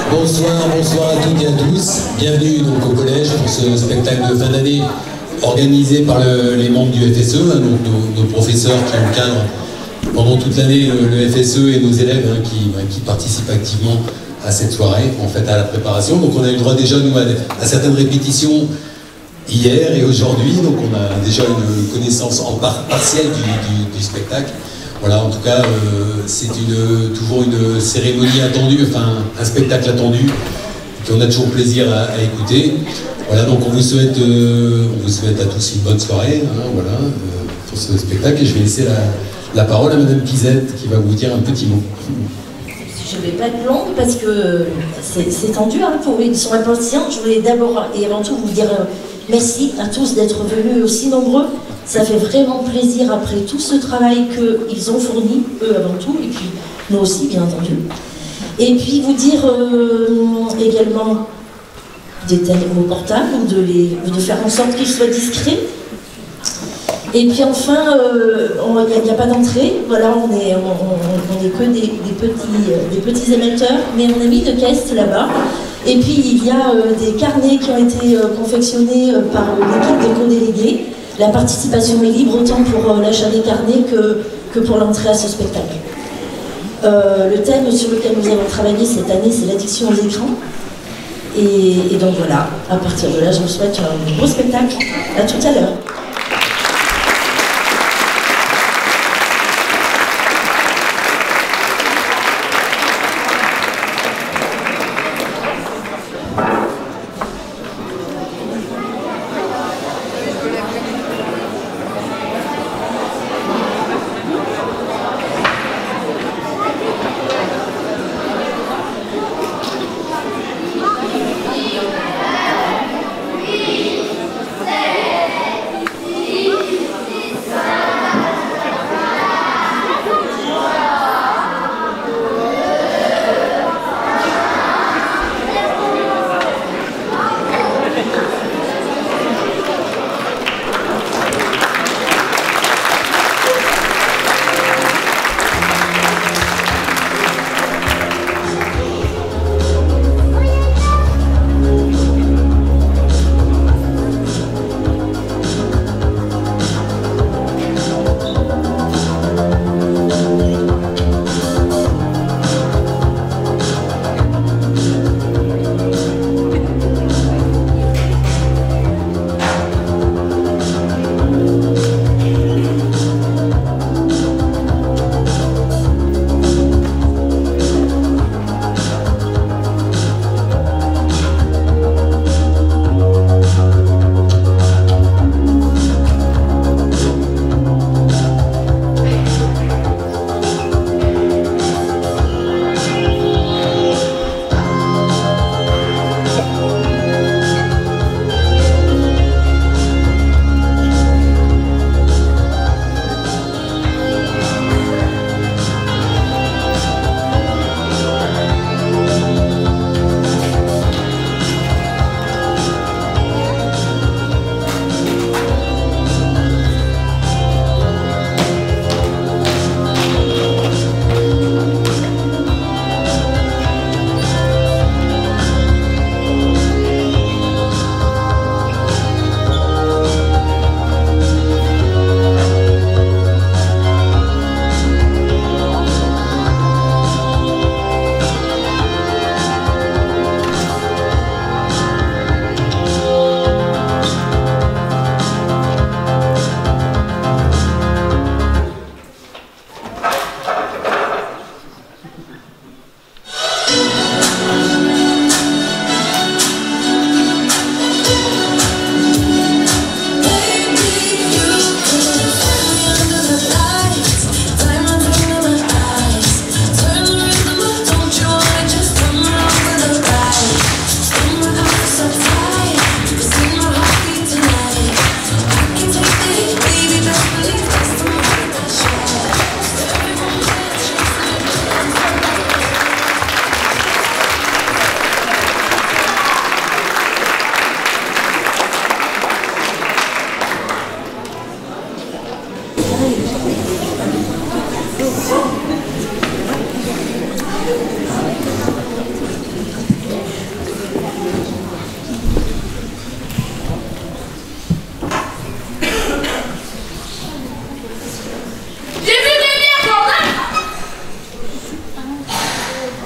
Bonsoir à toutes et à tous. Bienvenue donc au collège pour ce spectacle de fin d'année organisé par les membres du FSE, hein, donc nos professeurs qui encadrent pendant toute l'année le FSE et nos élèves qui participent activement à cette soirée, en fait à la préparation. Donc on a eu le droit déjà nous à certaines répétitions hier et aujourd'hui, donc on a déjà une connaissance partielle du spectacle. Voilà, en tout cas, c'est toujours une cérémonie attendue, enfin un spectacle attendu, qu'on a toujours plaisir à écouter. Voilà, donc on vous souhaite à tous une bonne soirée, hein, voilà, pour ce spectacle. Et je vais laisser la parole à Madame Pizette, qui va vous dire un petit mot. Je ne vais pas être longue parce que c'est tendu hein, pour ils sont impatients. Je voulais d'abord et avant tout vous dire merci à tous d'être venus aussi nombreux. Ça fait vraiment plaisir après tout ce travail qu'ils ont fourni, eux avant tout, et puis nous aussi, bien entendu. Et puis vous dire également d'éteindre vos portables ou de faire en sorte qu'ils soient discrets. Et puis enfin, il n'y a pas d'entrée, voilà, on est que des petits émetteurs, mais on a mis une caisse là-bas. Et puis il y a des carnets qui ont été confectionnés par l'équipe des co-délégués. La participation est libre autant pour l'achat des carnets que pour l'entrée à ce spectacle. Le thème sur lequel nous avons travaillé cette année, c'est l'addiction aux écrans. Et donc voilà, à partir de là, je vous souhaite un beau spectacle. À tout à l'heure.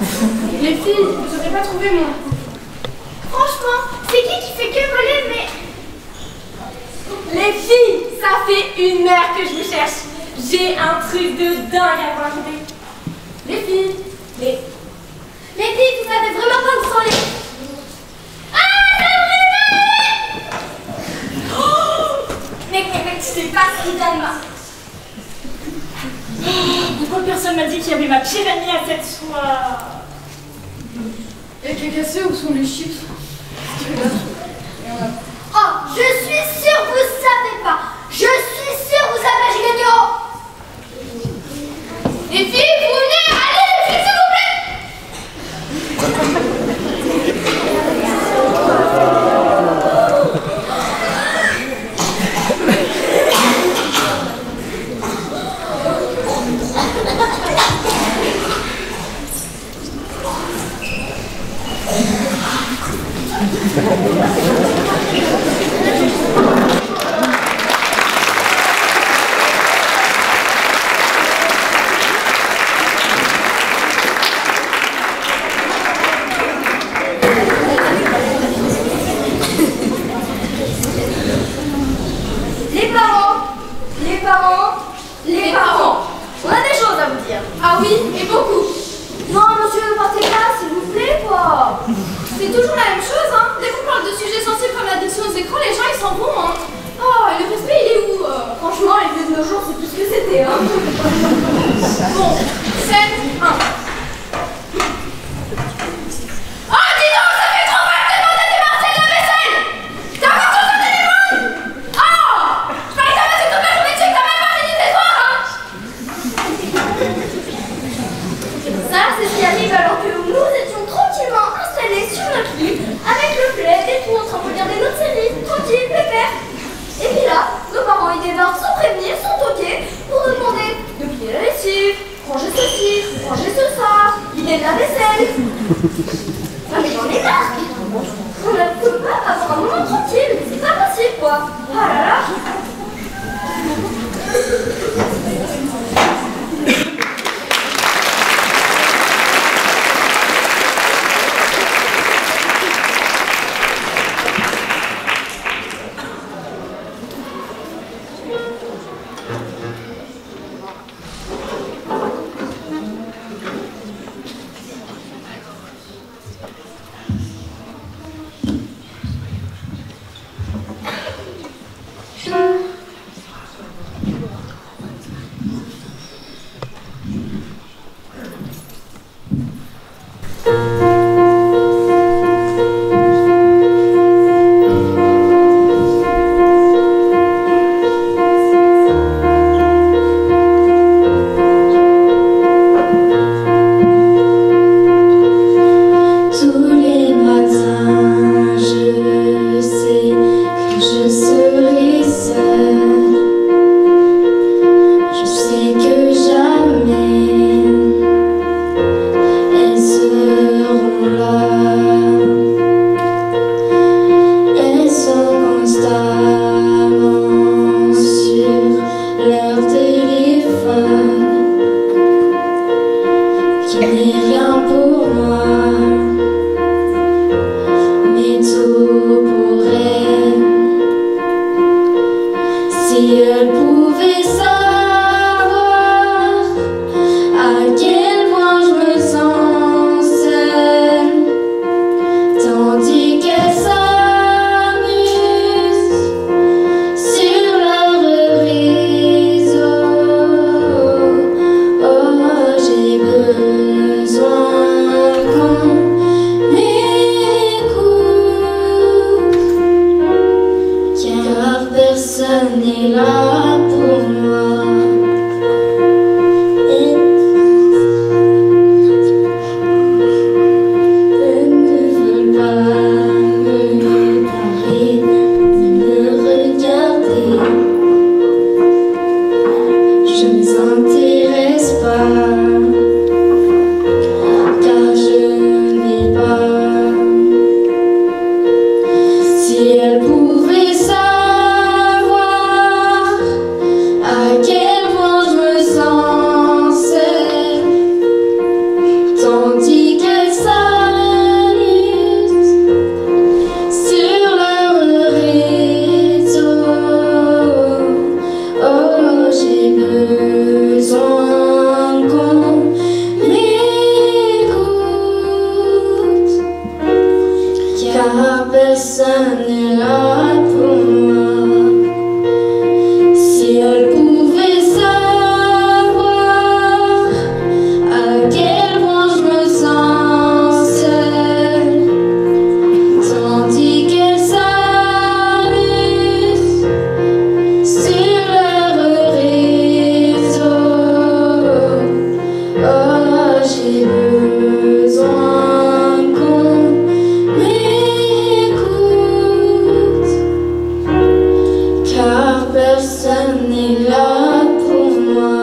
Les filles, vous n'aurez pas trouvé moi. Franchement, c'est qui fait que voler, mais... Les filles, ça fait 1 heure que je vous cherche. J'ai un truc de dingue à vous raconter. Les filles, Les filles, vous savez vraiment pas où sont les... Ah, ça mais tu sais pas ce qu'il donne, moi. Pourquoi personne m'a dit qu'il y avait ma pire amie à cette soirée? Et cassé, où sont les chips? Oh, je suis sûre que vous savez pas. Je suis sûre que vous avez gagné. Les filles, vous venez. Allez, les filles, s'il vous plaît. Les parents, on a des choses à vous dire. Ah oui, et beaucoup. Non, monsieur, partez pas, s'il vous plaît, quoi. C'est toujours la même chose, hein. Dès qu'on parle de sujets sensibles comme l'addiction aux écrans, les gens ils s'en vont, hein. Oh, et le respect il est où Franchement, les vieux de nos jours, c'est plus ce que c'était, hein. Bon, scène 1. Oh, dis donc, ça fait trop mal de demander des Marcel de vaisselle. T'as encore tout le téléphone. Oh, je parlais jamais toute ma journée dessus, t'as même pas fini tes devoirs, hein. Ça, c'est ce qui arrive alors que nous étions tranquillement installés sur notre lit, avec le plaid et tout, en train de regarder notre série, tranquille, pépère. Et puis là, nos parents ils débarquent sans prévenir, sans toquer, pour nous demander de plier la lessive, ranger ceci, ranger ça, vider de la vaisselle. Ah mais j'en ai marre. On ne peut pas avoir un moment tranquille, c'est pas possible quoi. Ah là là. personne n'est là pour moi. Si elle pouvait savoir à quel point je me sens seule, tandis qu'elle s'amuse sur leur réseau. Oh, j'ai besoin qu'on m'écoute, car personne n'est là pour moi.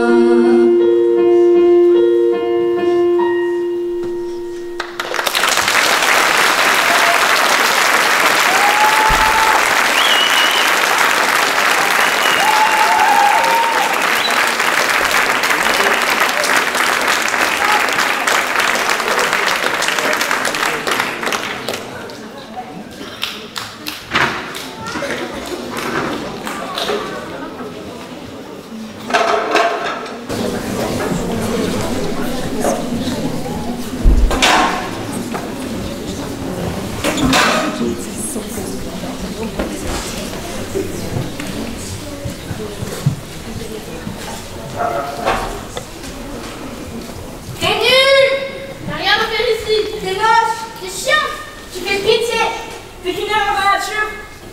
T'es nul! T'as rien à faire ici! T'es moche! T'es chiant! Tu fais pitié! T'es qu'une erreur de la nature!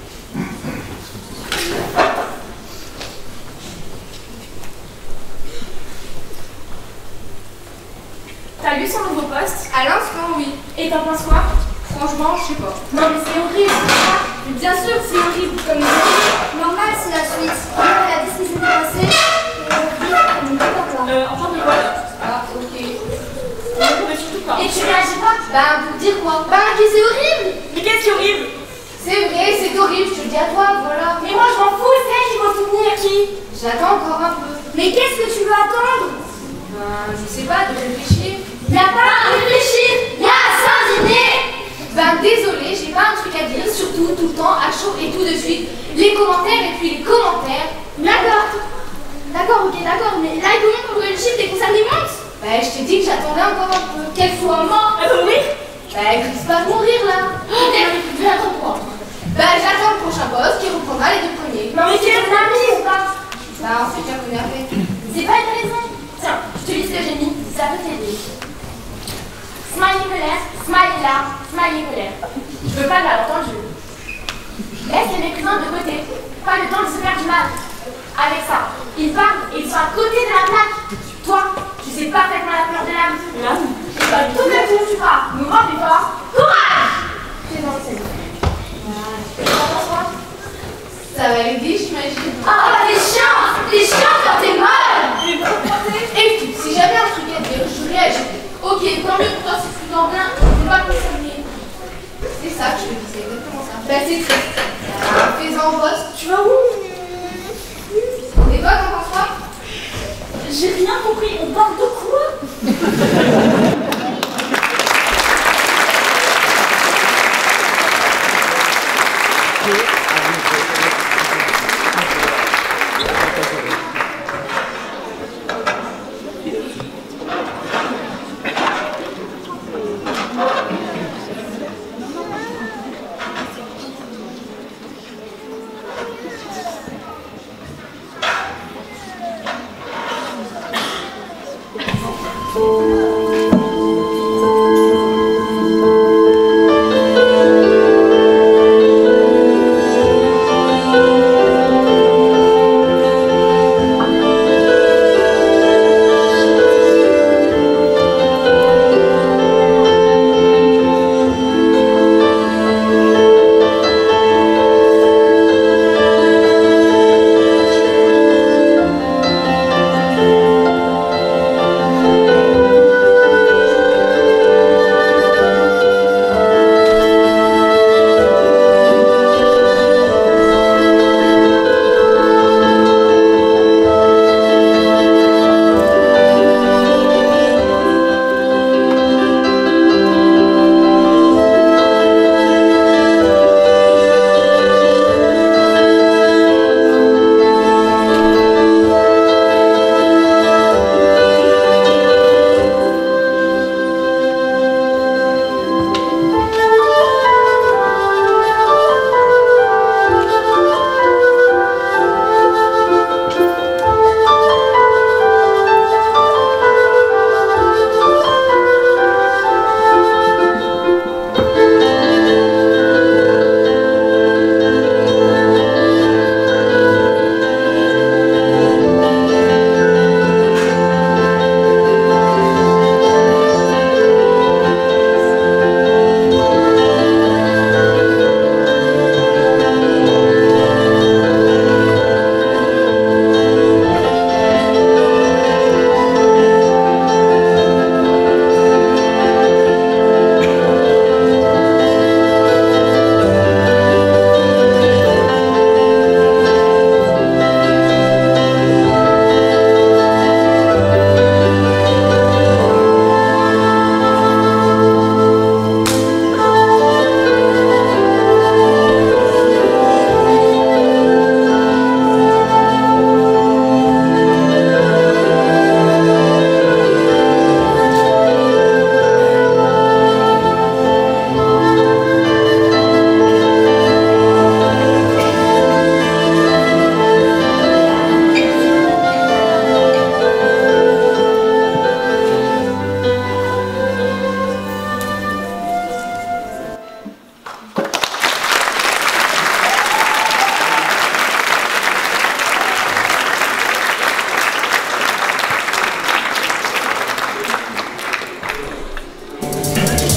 T'as lu son nouveau post? À l'instant, oui. Et t'en penses quoi? Franchement, je sais pas. Non mais c'est horrible, c'est ça? Mais bien sûr, c'est horrible comme Normal, c'est la suite. Elle a dit ce qui s'était passé. Et on n'est pas d'accord. Enfin de quoi? Ah, ok. On ne pourrait surtout pas. Et tu réagis pas? Bah, pour dire quoi? Bah, que c'est horrible! Mais qu'est-ce qui est horrible? C'est vrai, c'est horrible, je te le dis à toi, voilà. Mais moi je m'en fous, c'est elle qui va soutenir qui? J'attends encore un peu. Mais qu'est-ce que tu veux attendre? Ben, je sais pas, de réfléchir. Y'a pas à réfléchir! Y'a à s'indigner! Ben, désolé, j'ai pas un truc à dire, surtout, tout le temps, à chaud et tout de suite. Les commentaires et puis les commentaires. D'accord. D'accord, ok, d'accord. Mais là, comment on pourrait le chiffre des concerts des montes? Ben, je t'ai dit que j'attendais encore un peu. Quelle fois mort? Elle va mourir? Ben, elle risque pas de mourir là. Elle attends quoi? Ben, j'attends le prochain boss qui reprendra les deux premiers. Non mais c'est mon ami ou pas? Ben, on s'est déjà énervé. C'est pas une raison. Tiens, je te lis ce que j'ai mis, ça peut t'aider. Smiley colère, smiley larme, smiley colère. Je veux pas de malentendu. Laisse les méprisants de côté. Pas le temps de se faire du mal. Avec ça, ils parlent et ils sont à côté de la plaque. Toi, tu sais parfaitement la peur de l'âme. L'âme? Et bah, tout le coup, tu feras nous rendre fort. Courage! C'est dans le ciel. T'en penses quoi? Ça va aider, j'imagine. Ah, t'es chiant! T'es chiant quand t'es mal! Et si j'avais un truc à dire, je réagirais. Ok, tant mieux pour toi si tu t'en viens, c'est pas concerné. C'est ça que je te disais, exactement ça. Ben c'est triste. Fais-en boss. Tu vas où? Et toi, t'en penses quoi? J'ai rien compris, on parle de quoi?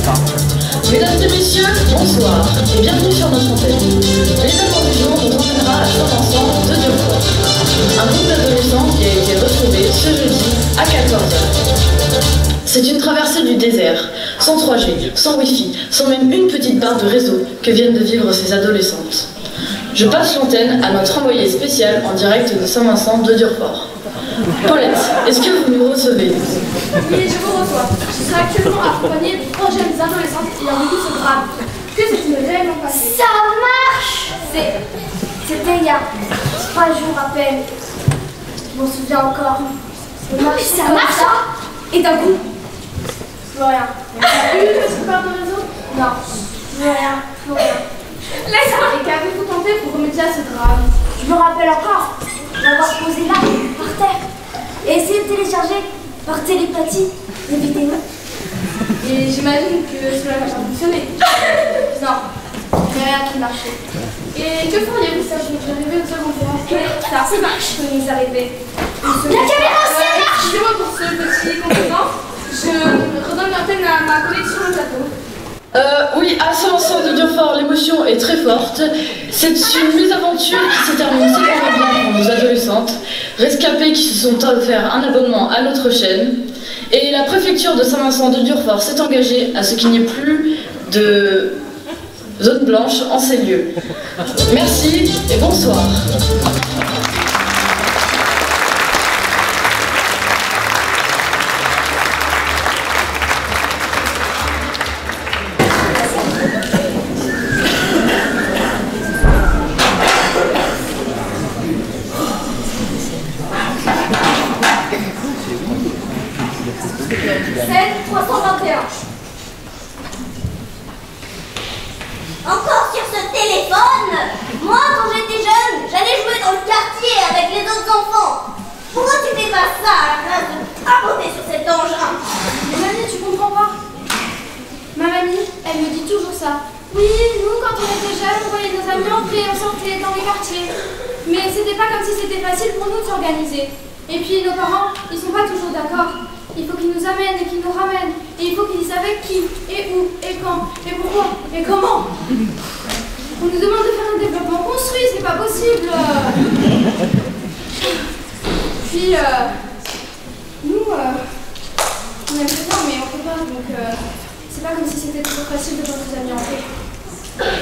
Mesdames et messieurs, bonsoir et bienvenue sur notre antenne. L'événement du jour nous emmènera à Saint-Vincent de Durfort. Un groupe d'adolescents qui a été retrouvé ce jeudi à 14h. C'est une traversée du désert, sans 3G, sans Wi-Fi, sans même une petite barre de réseau que viennent de vivre ces adolescentes. Je passe l'antenne à notre envoyé spécial en direct de Saint-Vincent de Durfort. Paulette, est-ce que vous nous recevez? Oui, je vous reçois. Je serai actuellement accompagnée de 3 jeunes adolescentes ayant vécu ce drame. Que s'est-il réellement passé? Ça marche! C'était il y a 3 jours à peine. Je m'en souviens encore. Ça marche, hein? Et d'un coup, plus rien. T'as eu une petite barre de réseau? Non, plus rien, plus rien. Et qu'avez-vous tenté pour remédier à ce drame? Je me rappelle encore d'avoir posé là, par terre, et essayé de télécharger par télépathie des vidéos. Et j'imagine que cela n'a pas fonctionné. Non, il n'y a rien qui marchait. Et que feriez-vous si ça vous arrivait au second tour? Ça marche, il nous arrivait. La caméra aussi marche! Excusez-moi pour ce petit complément. Je redonne l'antenne à ma connexion au plateau. Oui, à Saint-Vincent de Durfort, l'émotion est très forte. C'est une mésaventure qui se termine si bien pour nos adolescentes, rescapées qui se sont offerts un abonnement à notre chaîne. Et la préfecture de Saint-Vincent de Durfort s'est engagée à ce qu'il n'y ait plus de zone blanche en ces lieux. Merci et bonsoir. Scène 321. Encore sur ce téléphone? Moi, quand j'étais jeune, j'allais jouer dans le quartier avec les autres enfants. Pourquoi tu fais pas ça à la place de tapoter sur cet engin? Mais mamie, tu comprends pas? Ma mamie, elle me dit toujours ça. Oui, nous, quand on était jeunes, on voyait nos amis entrer et sortir dans les quartiers. Mais c'était pas comme si c'était facile pour nous de s'organiser. Et puis nos parents, ils sont pas toujours d'accord. Il faut qu'ils nous amènent et qu'ils nous ramènent. Et il faut qu'ils disent avec qui, et où, et quand, et pourquoi, et comment. On nous demande de faire un développement construit, c'est pas possible. Puis, nous, on aimerait bien, mais on peut pas, donc c'est pas comme si c'était trop facile de voir nos amis entrer.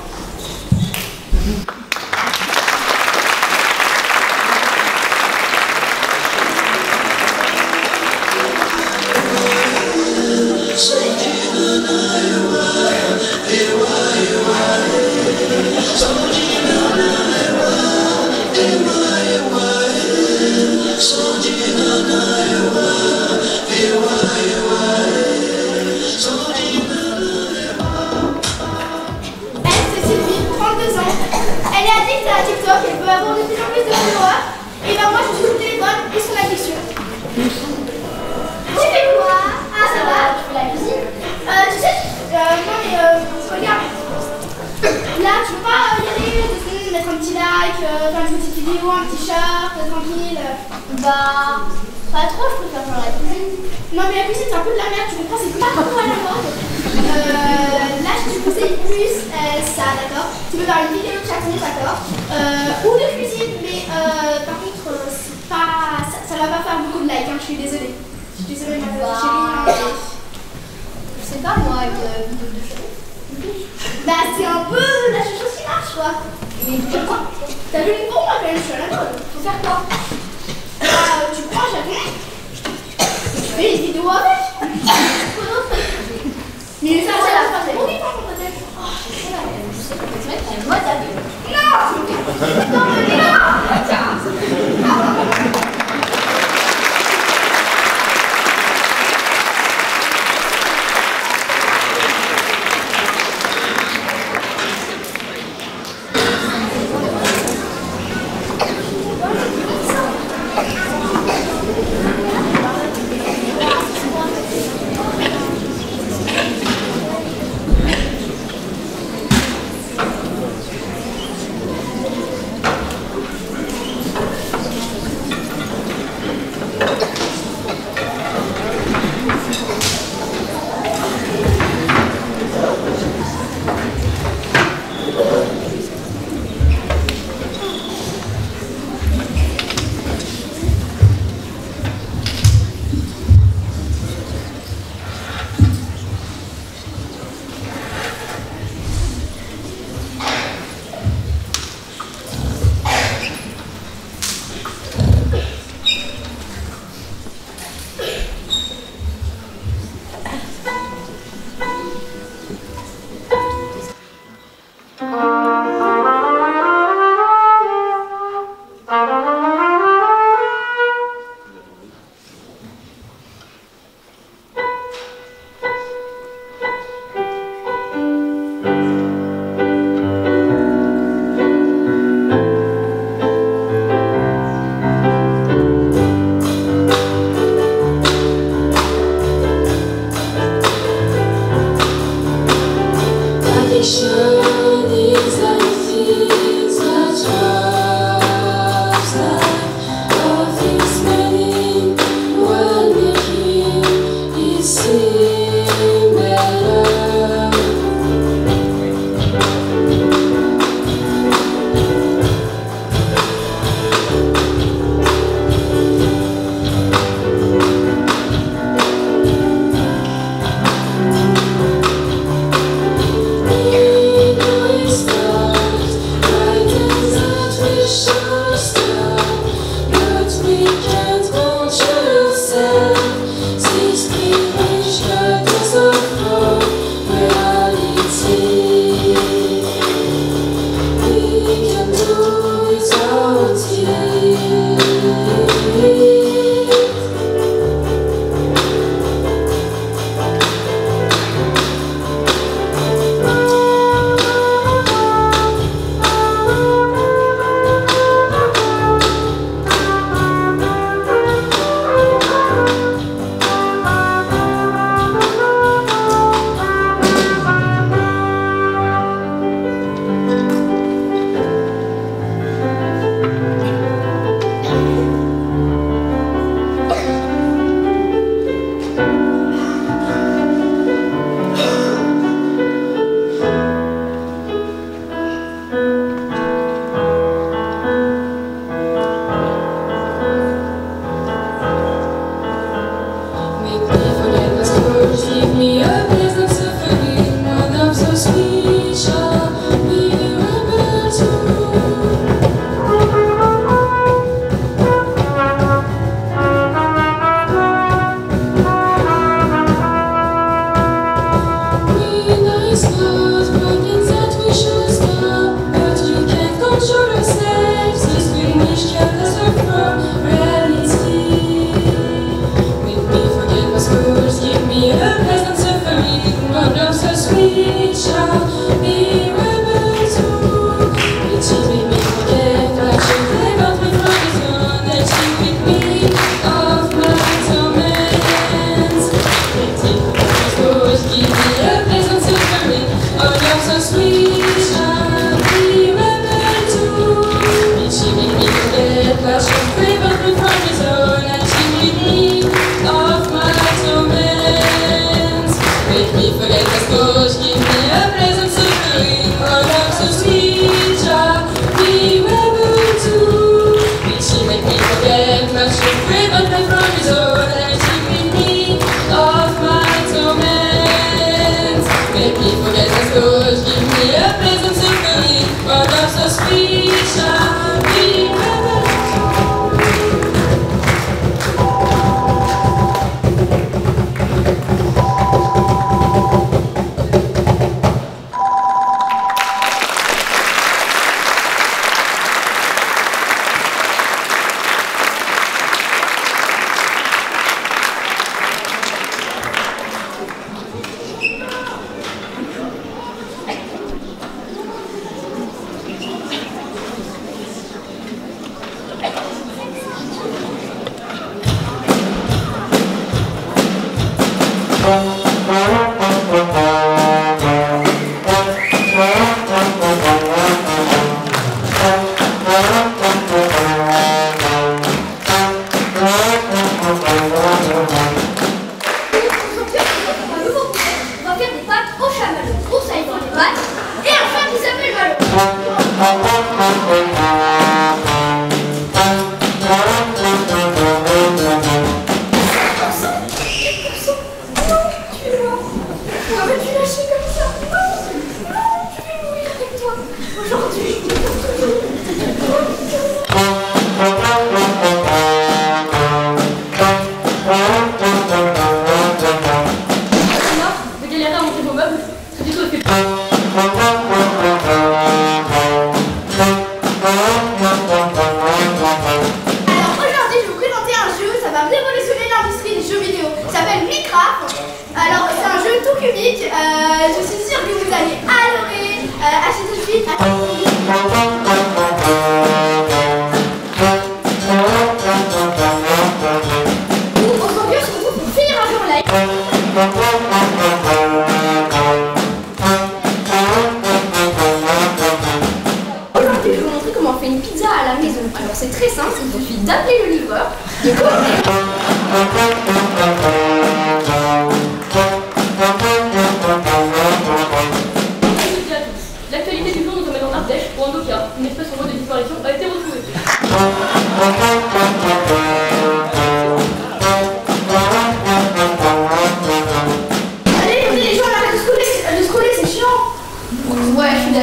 Bah, pas trop, je préfère faire la cuisine. Non mais la cuisine c'est un peu de la merde, tu comprends, c'est pas trop à la mode. Là, je te conseille plus ça, d'accord? Tu peux faire une vidéo de chaque d'accord? Ou de cuisine, mais par contre, c'est pas, ça va pas faire beaucoup de likes, hein, je suis désolée. Je suis désolée, ma chérie. Hein, je sais pas, moi, une vidéo de cheveux. Bah, c'est un peu la chose qui marche, quoi. Mais quoi? T'as vu une bombe, moi, quand même, je suis à la mode. Faut faire quoi? Tu prends un chaton, tu fais une vidéo avec. Mais ça, c'est la fin de mon temps, peut-être. Oh, je sais pas, tu mettre un mode avec. Non! Non, mais non!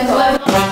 d'accord.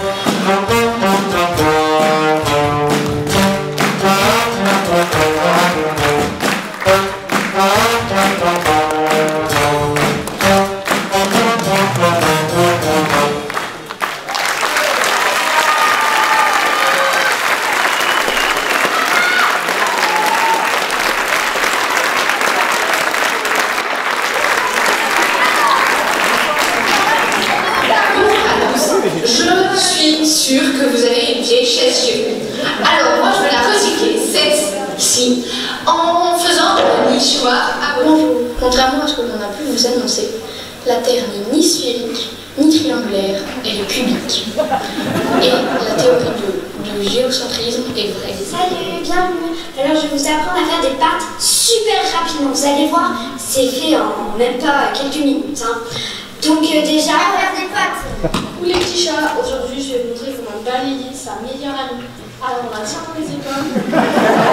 Je suis sûre que vous avez une vieille chaise chez vous. Alors moi je vais la recycler, cette-ci, en faisant un nichoir à bonjour. Contrairement à ce que l'on a pu vous annoncer, la Terre n'est ni sphérique, ni triangulaire, elle est cubique. Et la théorie du géocentrisme est vraie. Salut, bienvenue. Alors je vais vous apprendre à faire des pâtes super rapidement. Vous allez voir, c'est fait en même pas quelques minutes. Hein. Donc déjà, faire des pâtes. Ou les petits chats, aujourd'hui je vais vous montrer comment balayer sa meilleure amie. Alors on la tient dans les épaules.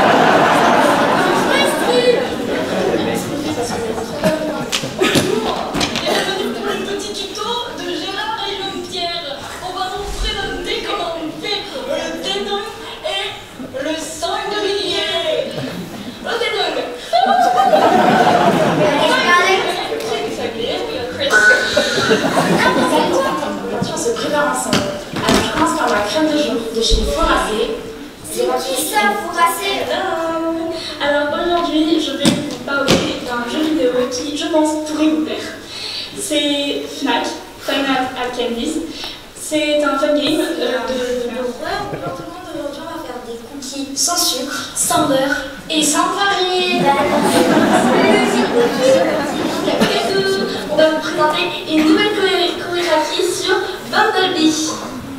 Bienvenue pour le petit tuto de Gérard et Jean-Pierre. On va montrer notre nez comment on fait le dénouement et le singulier. Le dénouement. On se prépare ensemble. Alors je commence par ma crème de jour de chez Foracé. C'est qui ça, Foracé? Alors aujourd'hui, je vais vous parler d'un jeu vidéo qui, je pense, pourrait vous plaire. C'est Fnac, Final Alchemist. C'est un fun game de Bonjour tout le monde, aujourd'hui on va faire des cookies sans sucre, sans beurre et sans farine. On va vous présenter une nouvelle chorégraphie sur Bumblebee.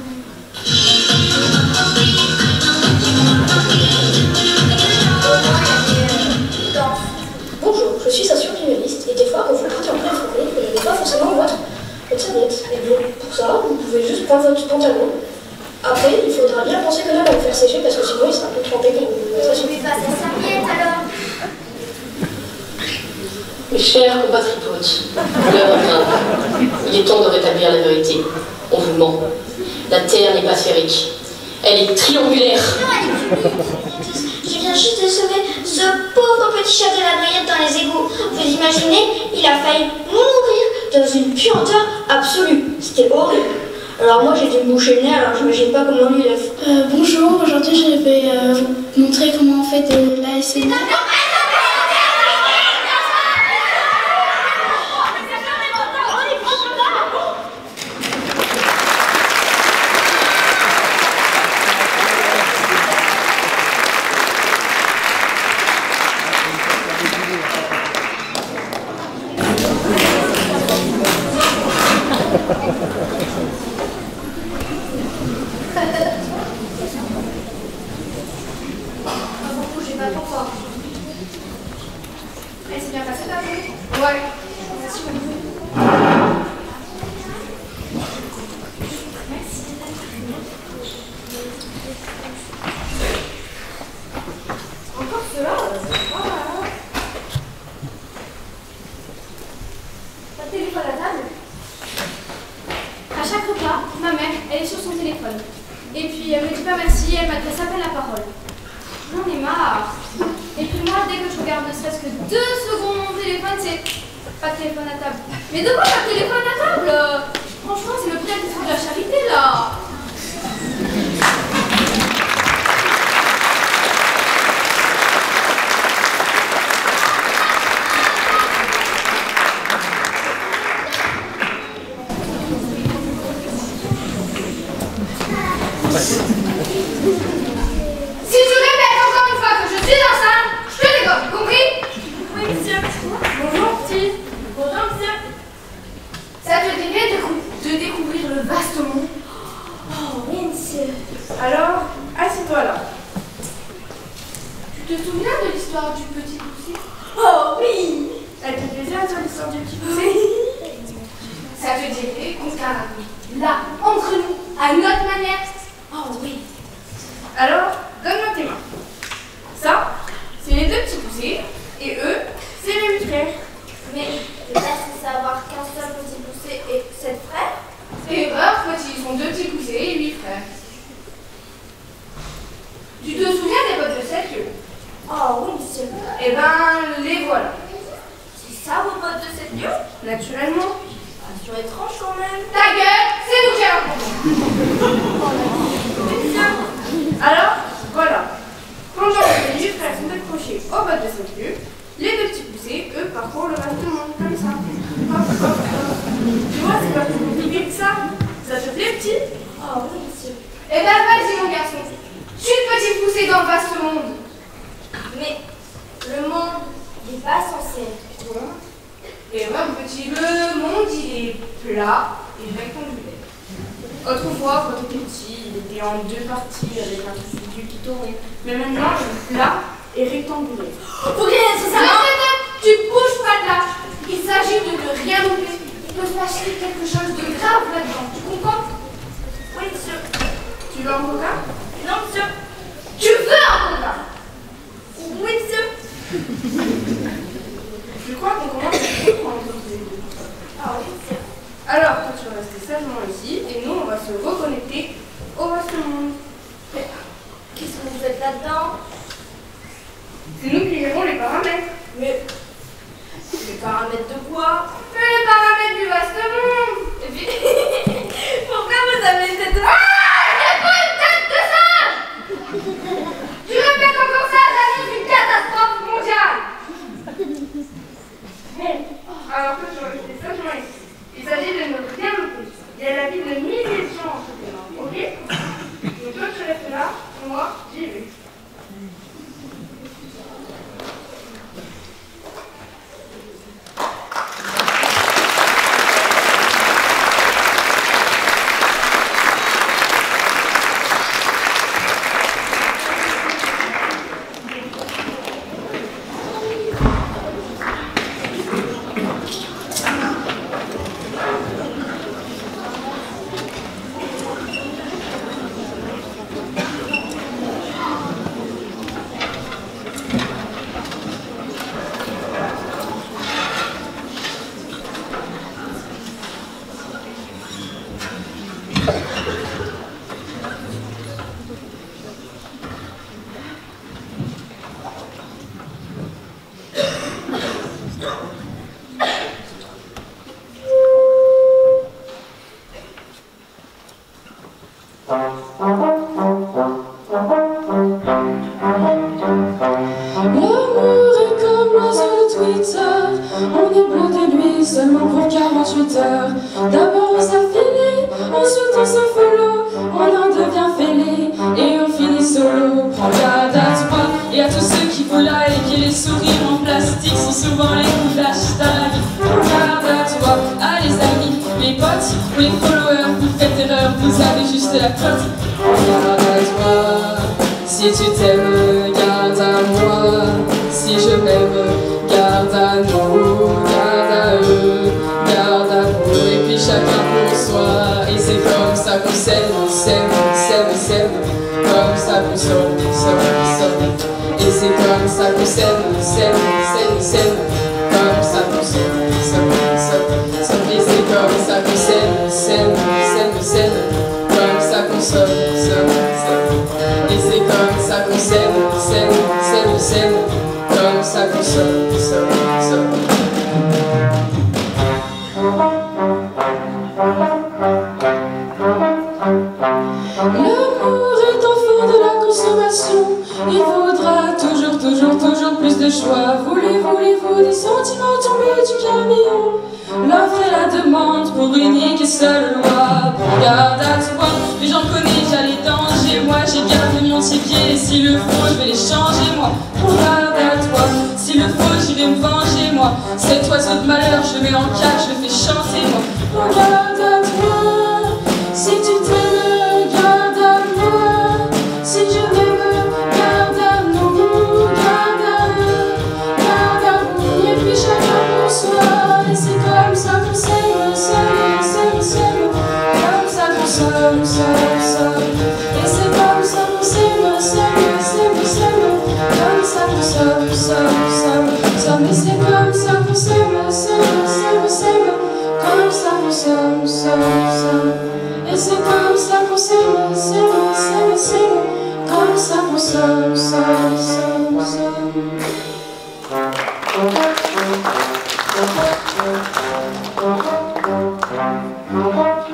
Bonjour, je suis sa survivaliste et des fois quand vous partez en pleine forêt, vous n'avez pas forcément votre serviette. Et bien pour ça, vous pouvez juste prendre votre pantalon. Après, il faudra bien penser que là, va vous faire sécher parce que sinon il sera un peu trempé quand vous le Je vais passer sa serviette alors. Mes chers compatriotes, l'heure vient. Il est temps de rétablir la vérité. On vous ment. La Terre n'est pas sphérique. Elle est triangulaire. Non, elle est cubique. Je viens juste de sauver ce pauvre petit chat de la noyade dans les égouts. Vous imaginez, il a failli mourir dans une puanteur absolue. C'était horrible. Alors moi j'ai dû me boucher le nez, alors j'imagine pas comment lui il a fait. Bonjour, aujourd'hui je vais vous montrer comment on fait de l'ASMR. Elle s'est bien passée ta journée? Ouais. Merci beaucoup. Merci. Encore cela? Pas de téléphone à table? À chaque repas, ma mère, elle est sur son téléphone. Et puis elle me dit pas merci, elle m'adresse à peine la parole. J'en ai marre. Et puis moi, dès que je regarde ne serait-ce que 2 secondes mon téléphone, c'est pas de téléphone à table. Mais de quoi pas de téléphone à table? Franchement, c'est le prix de la charité là. Si tu répètes encore une fois que je suis enceinte, je te dégomme, compris? Oui, monsieur. Bonjour, petit. Bonjour, monsieur. Ça te dirait de découvrir le vaste monde? Oh, oui, monsieur. Alors, assieds-toi là. Tu te souviens de l'histoire du petit poussé? Oh, oui. Elle te plaisait sur l'histoire du petit poussé? Ça te dirait qu'on se caramine là, entre nous, à notre manière? Oh, oui. Alors, donne-moi tes mains. Ça, c'est les 2 petits poussés, et eux, c'est les 8 frères. Mais t'es pas censé avoir qu'un seul petit poussé et 7 frères? Erreur, petit, ils sont 2 petits poussés. ta gueule, c'est nous qui allons comprendre. Alors, voilà. Quand les livres sont accrochés au bas de cette queue, les deux petits poussés, eux, parcourent le reste du monde comme ça. Hop, hop, hop. Tu vois, c'est pas plus compliqué que ça. Ça te plaît, petit? Oh oui, monsieur. Eh ben, vas-y, mon garçon. Tu une petite poussée dans le vaste monde. Mais le monde n'est pas censé être rond. Et ouais, mon petit, le monde, il est plat et rectangulaire. Autrefois, quand tu étais petit, il était en deux parties avec un figure qui tournait. Mais maintenant, il est plat et rectangulaire. Faut rien, c'est ça. Tu bouges pas de là. Il s'agit de ne rien louper. Il peut se passer quelque chose de grave là-dedans. Tu comprends? Oui, monsieur. Tu veux un coca? Non, monsieur. Tu veux un coca? Oui, monsieur. Je crois qu'on commence à comprendre tous les deux. Ah oui, monsieur. Alors, toi, tu vas rester sagement ici et nous, on va se reconnecter au vaste monde. Qu'est-ce que vous faites là-dedans? C'est nous qui gérons les paramètres. Mais les paramètres de quoi? Mais les paramètres du vaste monde. Et puis, pourquoi vous avez cette... Ah, j'ai pas une tête de singe. Tu répètes encore ça, j'annonce une catastrophe mondiale. Bon, alors toi, tu vas rester sagement ici. Il s'agit de ne rien louper. Il y a la vie de milliers de gens entre tes mains, ok? Donc toi, tu restes là, moi, j'y vais. Thank you.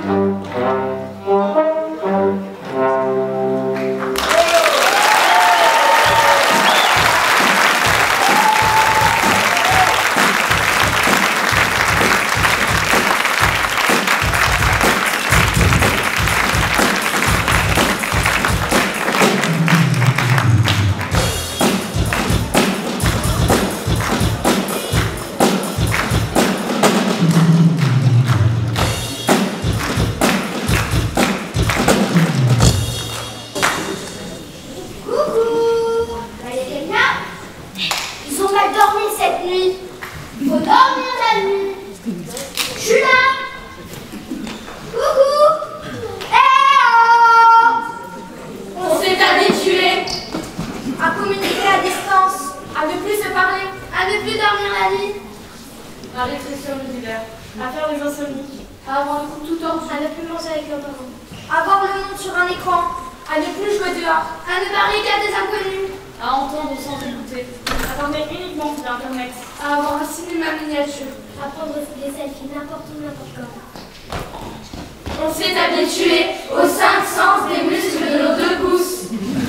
À ne plus manger avec nos parents. À voir le monde sur un écran. À ne plus jouer dehors. À ne pas regarder des inconnus. À entendre sans écouter. À parler uniquement via Internet. À avoir un cinéma miniature. À prendre des selfies n'importe où, n'importe quand. On s'est habitué aux 5 sens des muscles de nos 2 pouces.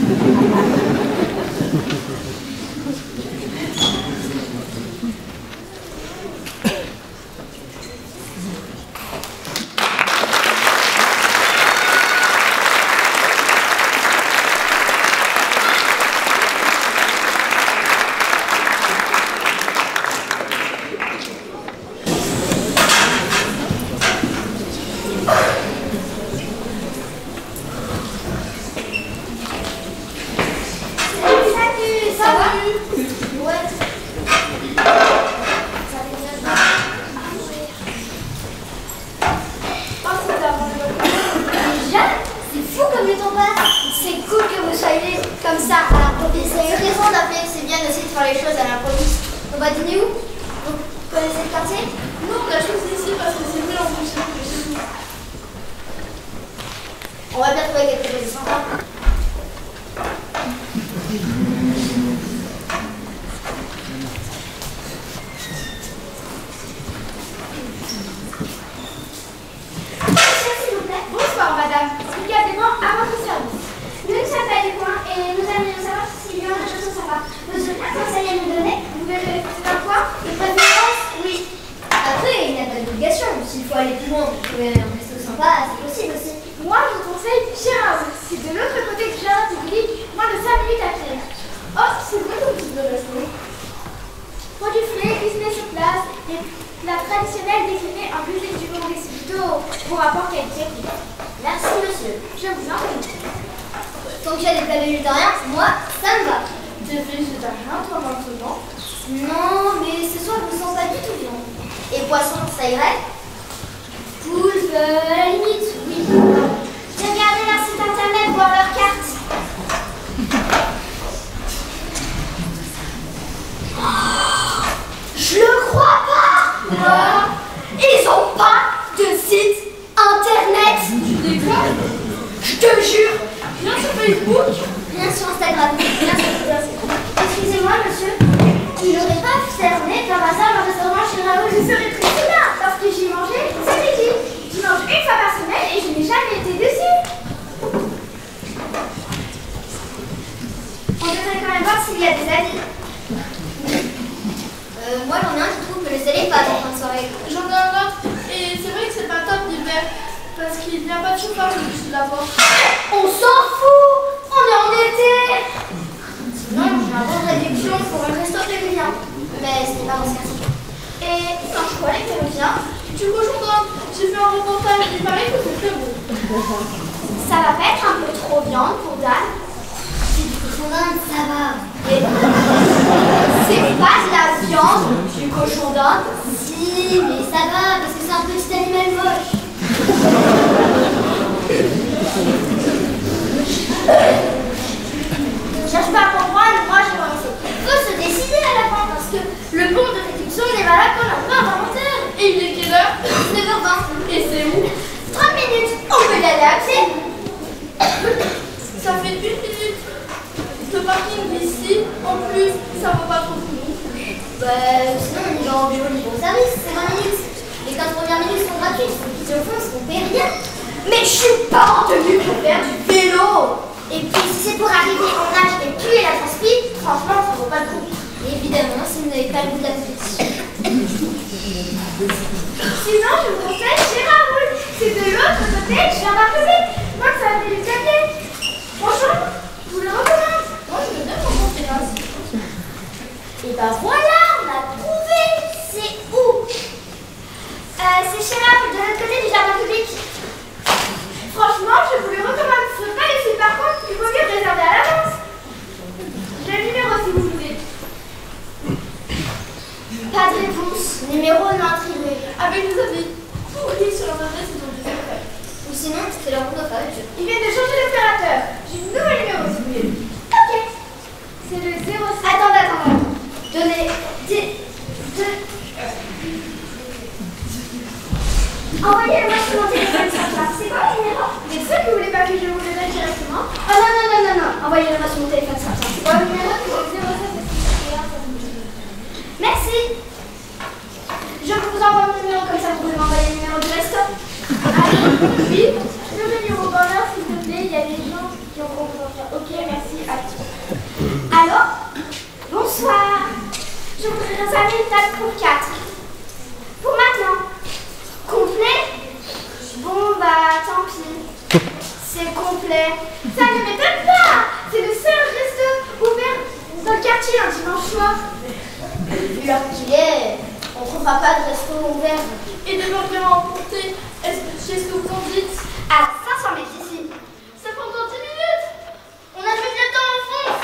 On va bien trouver quelque chose de sympa. S'il vous plaît. Bonsoir, madame. Regardez-moi à votre service. Nous ne sommes pas du coin et nous aimerions savoir s'il y a des choses sympas. Vous avez un conseil à nous donner? Vous verrez un quoi? De préférence, oui. Après, il n'y a pas d'obligation. S'il faut aller plus loin pour trouver un resto sympa, c'est possible aussi. Moi, je vous conseille Gérard. C'est de l'autre côté de Gérard Tivoli, moins de 5 minutes à pied. Oh, c'est vrai que vous de resto. Pour du poulet cuisiné sur place, des plats traditionnels déclinés en cuisine du Congrès, c'est plutôt Pour rapport qualité-prix. Merci monsieur. Je vous en prie. Tant qu'il y a des plats végétariens, moi, ça me va. Des végétariens, toi maintenant? Non, mais ce soir, je me sens pas du tout bien. Et poisson, ça irait? Poulpe, à la limite, oui. J'ai regardé leur site internet, voir leur carte. Oh, je le crois pas! Quoi? Ils ont pas de site internet! Tu déconnes? Je te jure! Rien sur Facebook? Rien sur Instagram, rien sur Twitter. Excusez-moi, monsieur, tu n'aurais pas fermé par hasard le restaurant chez Raoul? Je serais très bien parce que j'y mangeais ce midi. Je mange une fois par semaine et je n'ai jamais été dessus. On devrait quand même voir s'il y a des avis. Moi j'en ai un qui trouve que le soleil passe en fin de soirée. J'en ai un autre et c'est vrai que c'est pas top l'hiver parce qu'il n'y a pas de chauffage au-dessus de la porte. On s'en fout! On est en été! Sinon, j'ai un bon de réduction pour un resto péruvien. Mais ce n'est pas mon cas. Et quand je vois les péruviens, Du cochon d'Inde, j'ai vu un reportage, il paraît que c'est très bon. ça va pas être un peu trop viande pour Dan? C'est du cochon d'Inde, ça va. Et c'est pas de la viande du cochon d'Inde? Si, mais ça va, parce que c'est un petit animal moche. Cherche pas pour moi j'ai renoncé. Faut se décider à la fin, parce que le bon de réduction n'est valable qu'on a pas inventaire. Et il est quelle heure? 9h20. Et c'est où? 30 minutes, on peut y aller à pied. Ça fait 1 minute. Le parking d'ici, en plus, ça vaut pas trop le coup. Sinon on y va en vélo libre service, c'est 20 minutes. Les 15 premières minutes sont gratuites, faut qu'ils au fond, on paie rien. Mais je suis pas en tenue pour faire du vélo. Et puis si c'est pour arriver en nage et puer la transpi, franchement ça vaut pas le coup. Et évidemment, si vous n'avez pas le goût de la compétition. Sinon, je vous conseille chez Raoul. C'est de l'autre côté, je viens d'Arriver. Moi, ça a fait du café. Franchement, je vous le recommande. Moi, je me donne mon conseil. Et ben voilà, on a trouvé. C'est où? C'est chez Raoul, de l'autre côté du jardin public. Franchement, je vous le recommande. Ce n'est pas les sites, par contre, il vaut mieux réserver à l'avance. J'ai le numéro si vous voulez. Pas de réponse, numéro non attribué. Avec des avis pourris sur leur adresse, ils ont des affaires. Ou sinon, c'est leur chronophage. Ils viennent de changer d'opérateur. J'ai un nouveau numéro si vous voulez. Ok. C'est le 06. Attends. Donnez. Envoyez-moi sur mon téléphone, ça va. Le numéro c'est 07. Merci. Je vous envoie mon numéro comme ça, vous pouvez m'envoyer le numéro du resto. Allô? Oui? Je veux venir au bonheur, s'il te plaît. Il y a des gens qui ont compris. Ok, merci. Allô? Bonsoir. Je voudrais réserver une table pour 4. Pour maintenant. Complet? Bon, bah, tant pis. C'est complet. Ça ne m'étonne pas. C'est le seul resto ouvert dans le quartier un dimanche soir. Vu l'heure qu'il est, on ne trouvera pas de resto ouvert. Et de l'ambiance emporté, qu'est-ce que vous en dites? À 500 mètres ici. Ça prend dans 10 minutes. On a fait bientôt en France.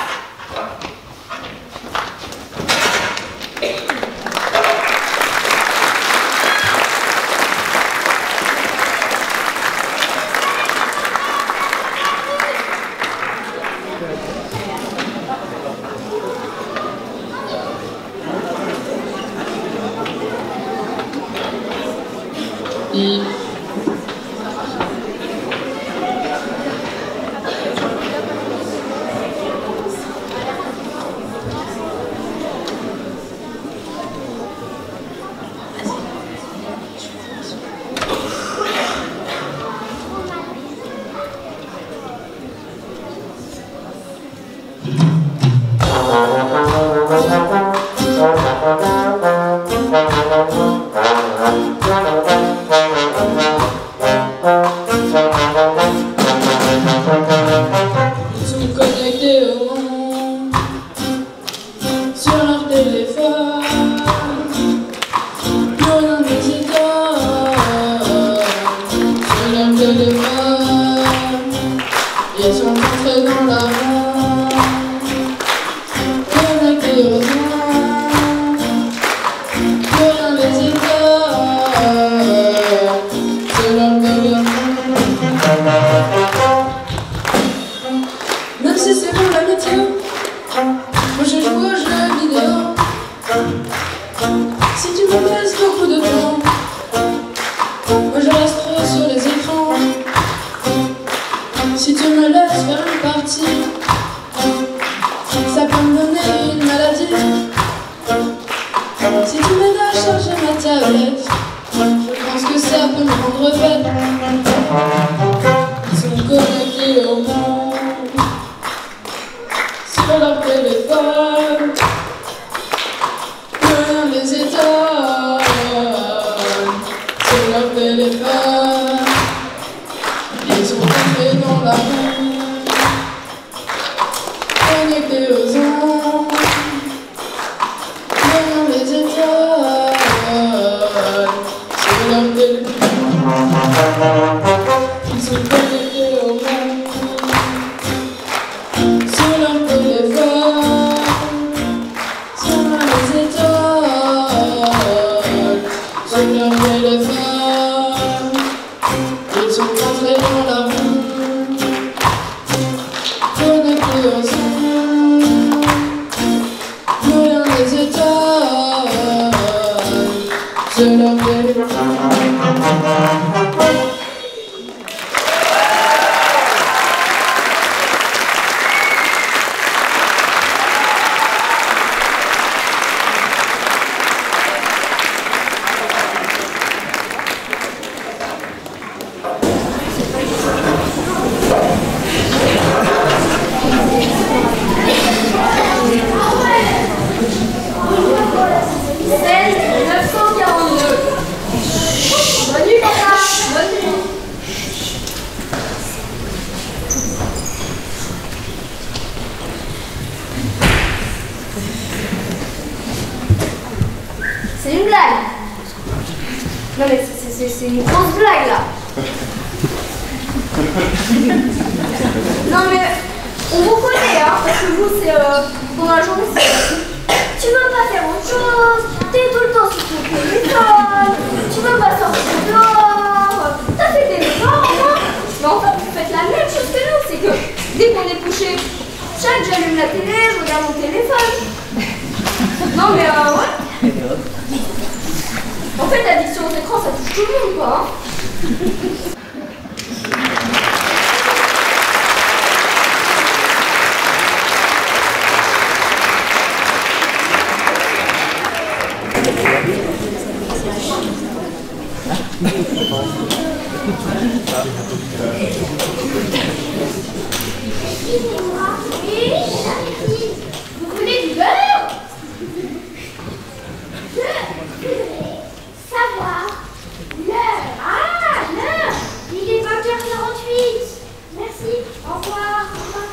C'est une blague. Non mais c'est une grosse blague là. Non mais on vous connaît hein, parce que vous c'est pendant la journée c'est tu veux pas faire autre chose, t'es tout le temps sur ton téléphone, tu veux pas sortir dehors, t'as fait des efforts hein. Mais en fait vous faites la même chose que nous, c'est que dès qu'on est couché, j'allume la télé, je regarde mon téléphone. Non mais ouais. En fait l'addiction aux écrans ça touche tout le monde quoi hein. Vous voulez du beurre? Savoir. L'heure. Ah, l'heure. Il est 20h48. Merci. Au revoir. Au revoir.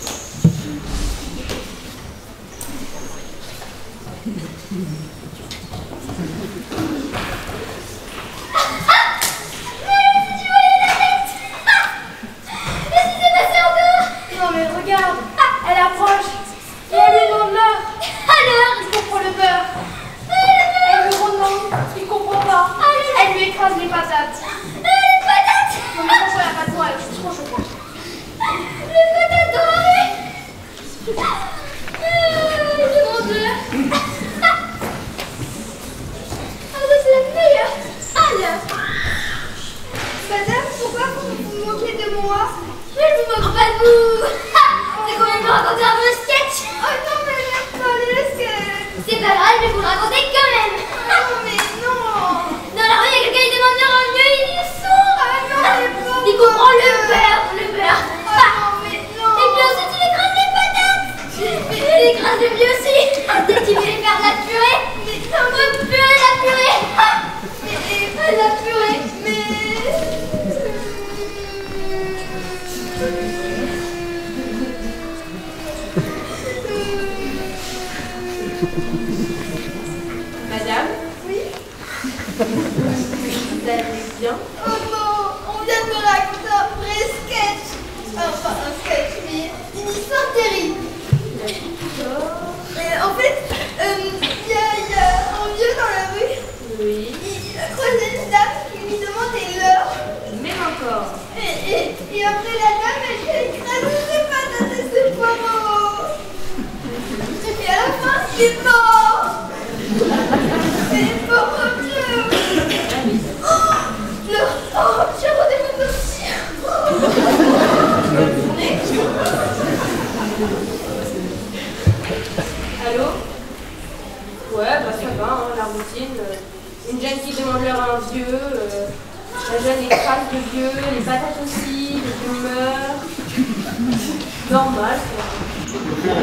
Non mais regarde, elle approche. Et elle lui demande l'heure. Alors, Il comprend le beurre. Elle lui redemande. Il comprend pas. Elle lui écrase les patates. les patates. Non mais pourquoi la patte noire, c'est trop choquant. Les patates dorées. Mon Dieu. Ah, ça c'est la meilleure. Alors. Madame, pourquoi vous moquez de moi? Je ne me moque pas de vous. C'est qu'on vient de me raconter un peu sketch. Oh non mais attendez, C'est pas grave, je vais vous le raconter quand même. non mais non. Dans la rue, il y a quelqu'un qui demande de revenu, il est sourd. Ah non mais pas. Il comprend le beurre, le beurre. Ah non mais non. Et puis ensuite, il écrase les patates. Il écrase le vieux aussi. Dès qu'il veut faire de la purée. Mais non mais Purée, la purée. la purée, mais... Madame? Oui. Vous allez bien? Oh non, on vient de me raconter un vrai sketch. Enfin, un sketch, mais une histoire terrible. En fait, il y a un vieux dans la rue. Oui. Il a croisé une dame qui lui demandait l'heure. Même encore. Et après la dame, elle lui a écrasé ses patates et ses poireaux. Et à la fin, il est mort. Et pauvre vieux. J'ai redémarré aussi. Allô? Ouais, bah ça va, hein, la routine. Une jeune qui demande l'heure à un vieux. La jeune écrase le vieux, les patates aussi, le vieux meurt. Normal, quoi.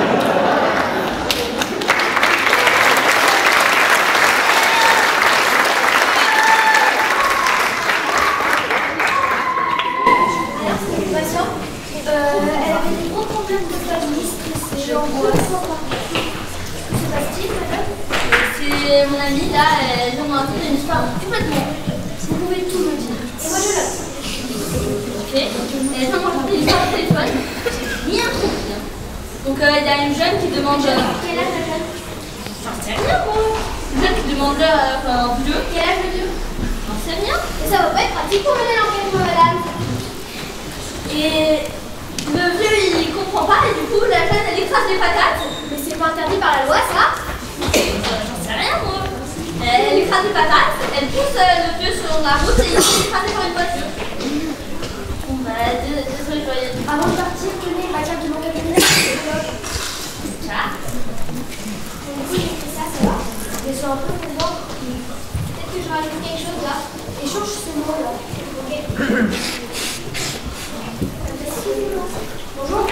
Elle avait des gros problèmes de famille, stressée, angoisse. C'est passe-t-il, madame? C'est mon amie, là, elle vient de me raconter une histoire complètement. Vous pouvez tout me dire. Et moi, je note. Ok. Elle vient de me raconter une histoire au téléphone. J'ai bien compris. Donc, il y a une jeune qui demande... Quel âge la jeune? J'en sais rien, moi. Une jeune qui demande un vieux. Quel âge le vieux? J'en sais rien. Et ça va pas être pratique pour mener l'enquête, madame. Et le vieux il comprend pas et du coup la jeune elle écrase les patates. Mais c'est pas interdit par la loi ça? J'en sais rien moi. Elle écrase les patates, elle pousse le vieux sur la route et il est écrasé par une voiture. Bon bah désolé je dois y aller. Avant de partir, tenez ma carte de mon cabinet. Ça. Du coup j'ai fait ça, ça va. Je suis un peu contente. Peut-être que je rajoute quelque chose là. Échange ce mot là. Ok. Bonjour.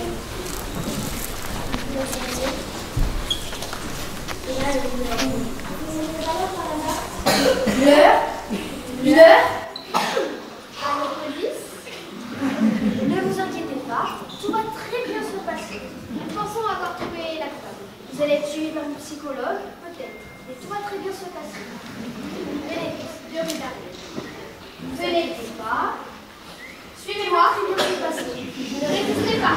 L'heure à notre police. Ne vous inquiétez pas, tout va très bien se passer. Nous pensons avoir trouvé la coupable. Vous allez être suivi par une psychologue, peut-être, mais tout va très bien se passer. Venez, Dieu vous arrive. Venez pas. Suivez-moi, tout va bien se passer. Ne résistez pas.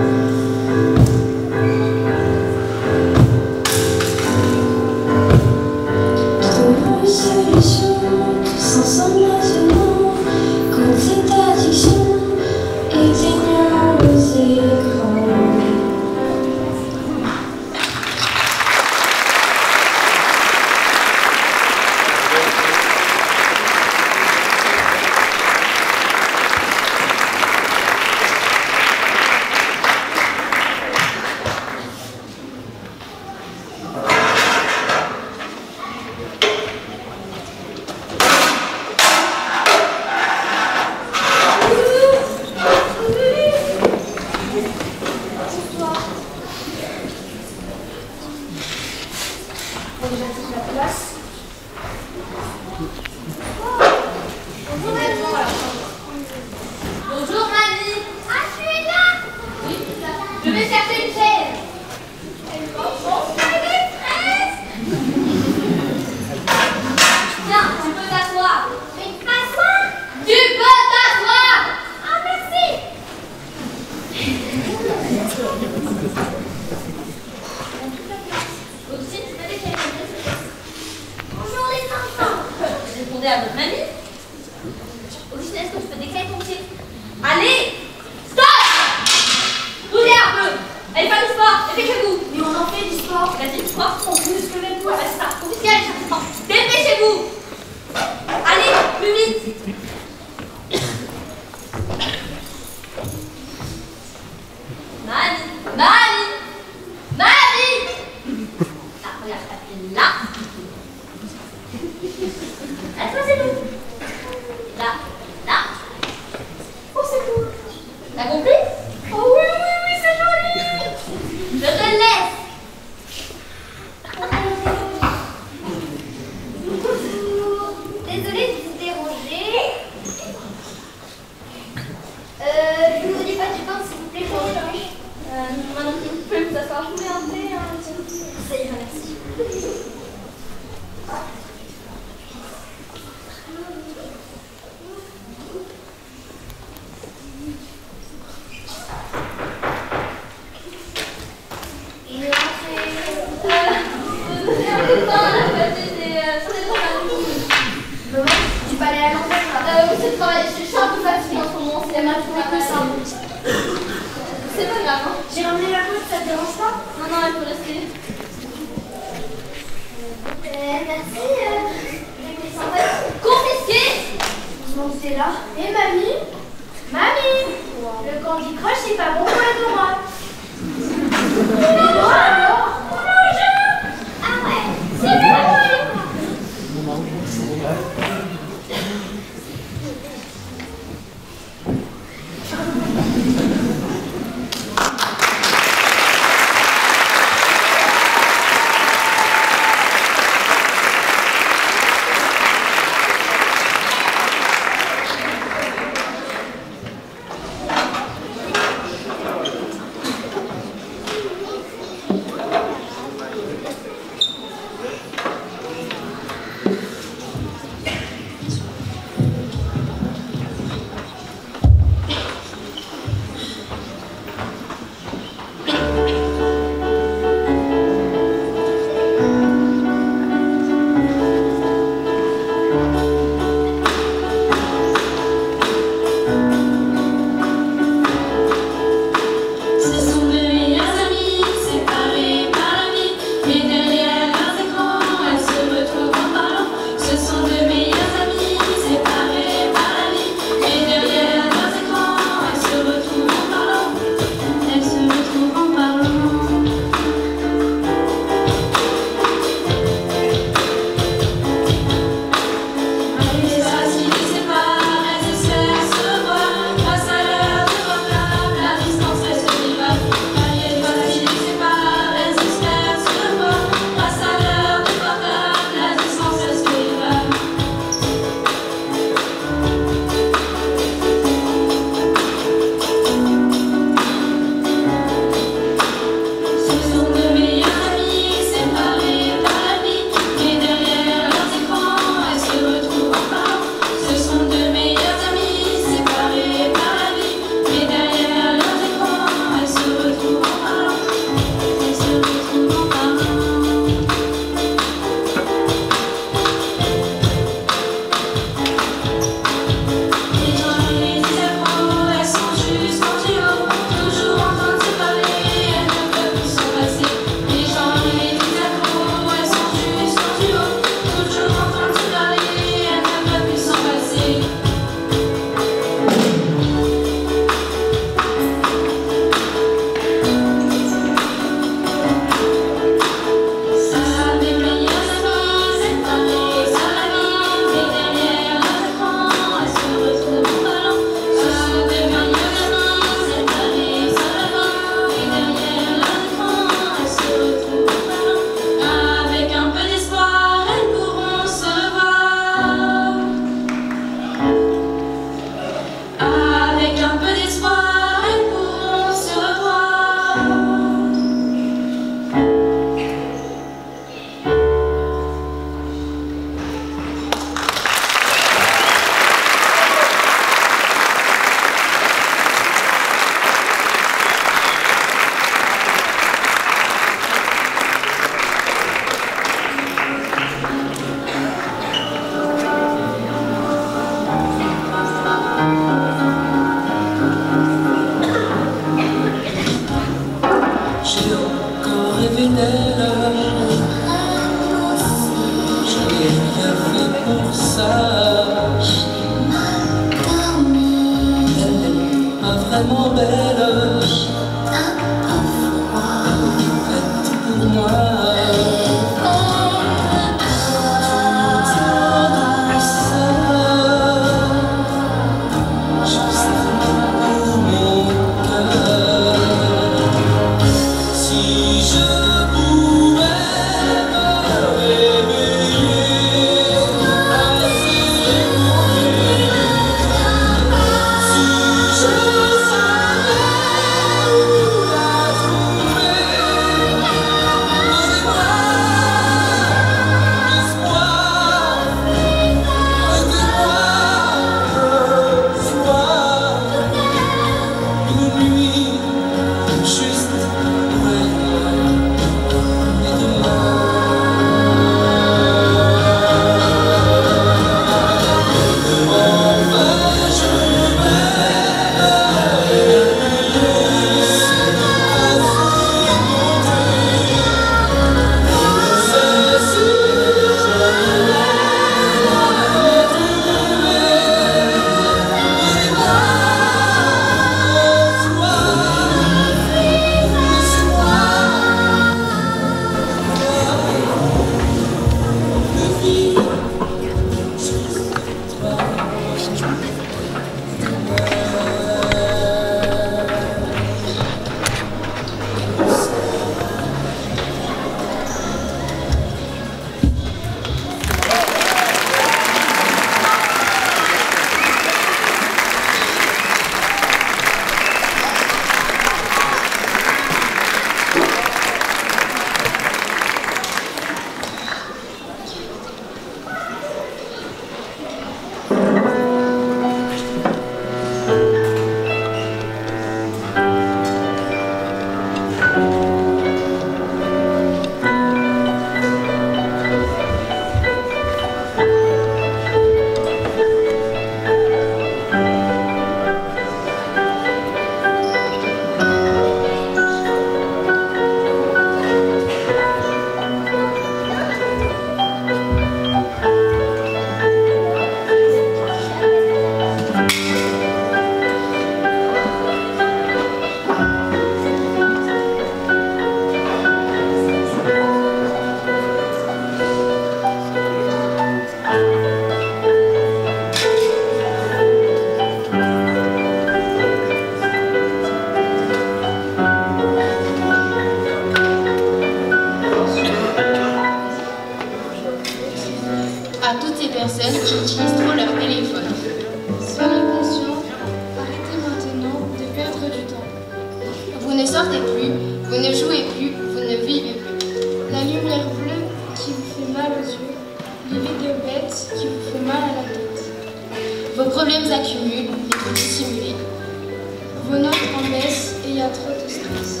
Vos problèmes s'accumulent et vous dissimulez. Vos notes en baisse et il y a trop de stress.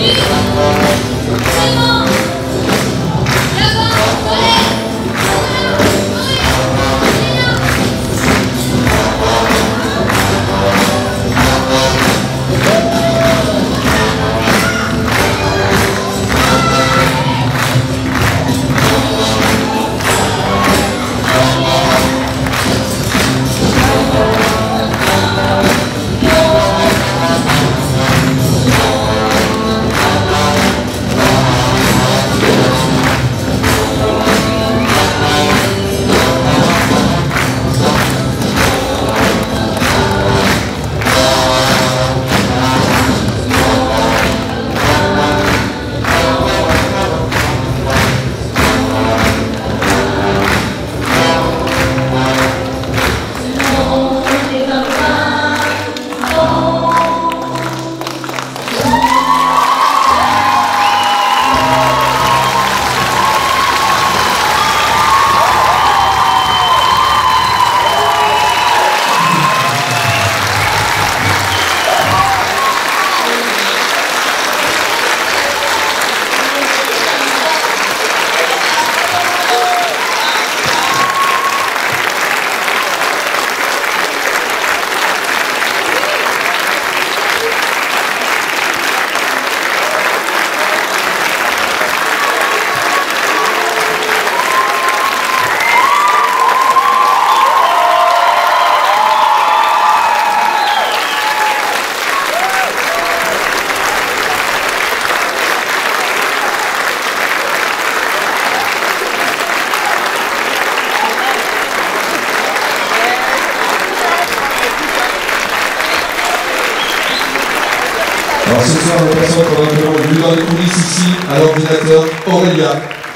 Alors ce soir, la personne qu'on a vue dans les coulisses ici, à l'ordinateur, Aurélia.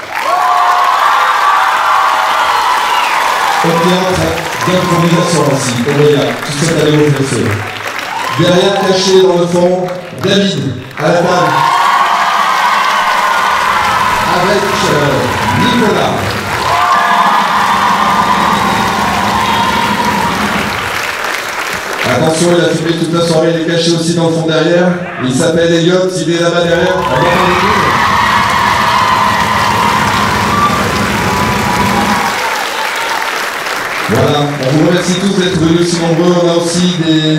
Au théâtre d'improvisation aussi, Aurélia, tout cette année au FSE. Derrière, caché dans le fond, David, à la table. Avec Nicolas. Attention, il a filmé toute la soirée, il est caché aussi dans le fond derrière. Il s'appelle Elliot, il est là-bas derrière. Voilà, on vous remercie tous d'être venus aussi nombreux. On a aussi des...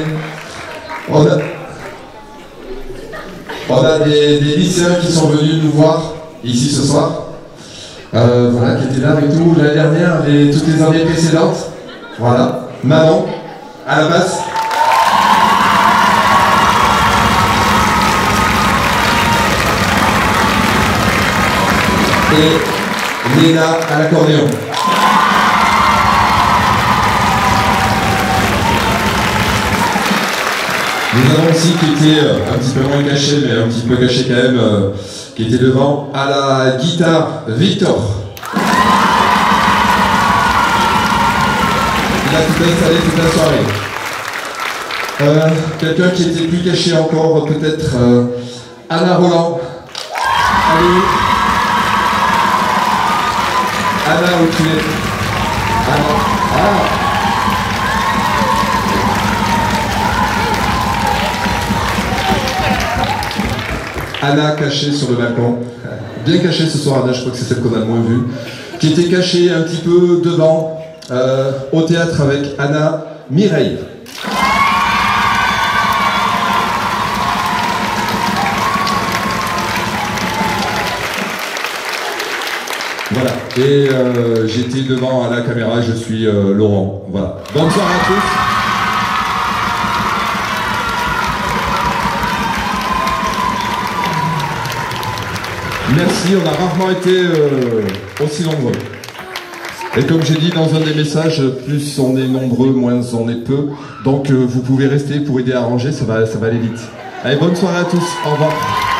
On a des lycéens qui sont venus nous voir ici ce soir. Voilà, qui étaient là avec nous l'année dernière et toutes les années précédentes. Voilà, Manon, à la basse. Et Léna à l'accordéon. Nous avons aussi qui était un petit peu moins caché, mais un petit peu caché quand même, qui était devant à la guitare, Victor. Il a tout installé toute la soirée. Quelqu'un qui était plus caché encore, peut-être Anna Roland. Allez. Anna, où tu es? Anna. Anna cachée sur le balcon. Bien cachée ce soir, Anna, je crois que c'est celle qu'on a le moins vue. Qui était cachée un petit peu devant, au théâtre avec Anna Mireille. Voilà, et j'étais devant à la caméra, je suis Laurent. Voilà. Bonne soirée à tous. Merci, on a rarement été aussi nombreux. Et comme j'ai dit dans un des messages, plus on est nombreux, moins on est peu. Donc vous pouvez rester pour aider à ranger, ça va aller vite. Allez, bonne soirée à tous, au revoir.